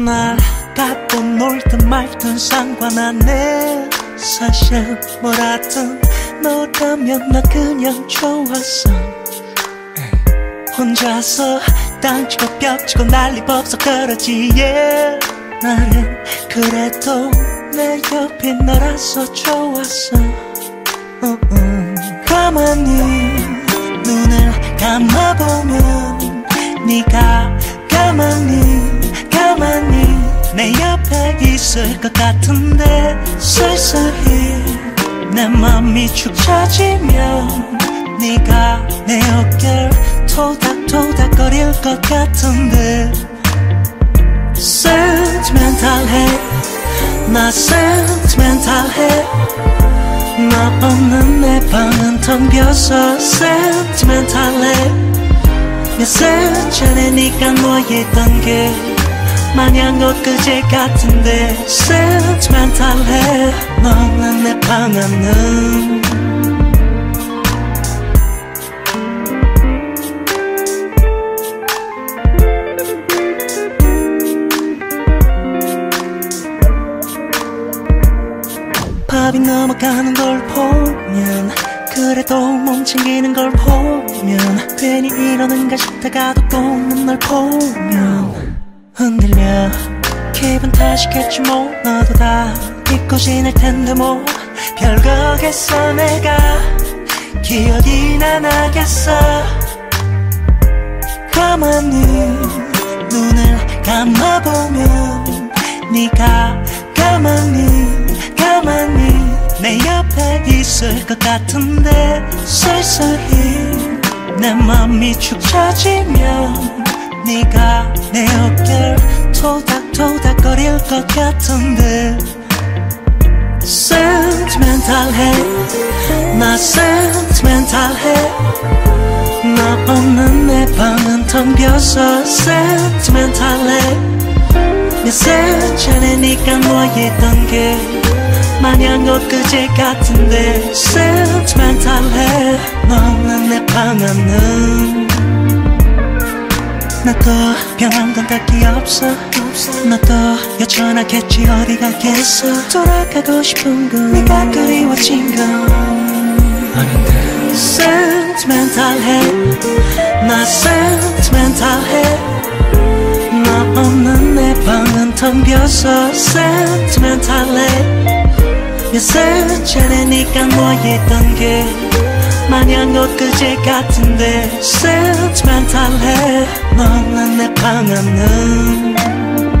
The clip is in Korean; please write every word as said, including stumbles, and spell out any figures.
날 갖고 놀든 말든 상관 안 해. 사실 뭐라든 너라면 나 그냥 좋았어. 혼자서 땅치고 벽치고 난리 법석 그러지 yeah. 나는 그래도 내 옆에 너라서 좋았어. uh -uh. 가만히 눈을 감아보면 네가 가만히 가만히 내 옆에 있을 것 같은데 슬슬히 내 맘이 축 처지면 네가 내 어깨를 토닥토닥거릴 것 같은데 sentimental해 나 sentimental해 너 없는 내 방은 텅 비어서 sentimental해 몇살 전에 네가 누워있던 게 마냥 엊그제 같은데 sentimental해 너 없는 내 방 안은 밥이 넘어가는 걸 보면 그래도 몸챙기는 걸 보면 괜히 이러는가 싶다가도 꼭 널 보면 흔들려 기분 탓이겠지 뭐 너도 다 잊고 지낼 텐데 뭐 별거겠어 내가 기억이나 나겠어. 가만히 눈을 감아보면 네가 가만히 가만히 내 옆에 있을 것 같은데 슬슬히 내 맘이 축 처지면 네가 내 어깨를 토닥토닥거릴 것 같은데 sentimental해 나 sentimental해 너 없는 내 방은 텅 비어서 sentimental해 몇살 전에 네가 누워있던 게 마냥 엊그제 같은데 sentimental해 너 없는 내 방 안은 나도 변한 건 딱히 없어 너도 여전하겠지 어디 가겠어 돌아가고 싶은 건 네가 그리워진 건 아닌데 sentimental해 나 sentimental해 너 없는 내 방은 텅 비어서 sentimental해 몇살 전에 네가 누워있던 게 마냥 엊그제 같은데 sentimental해 너 없는 내 방 안은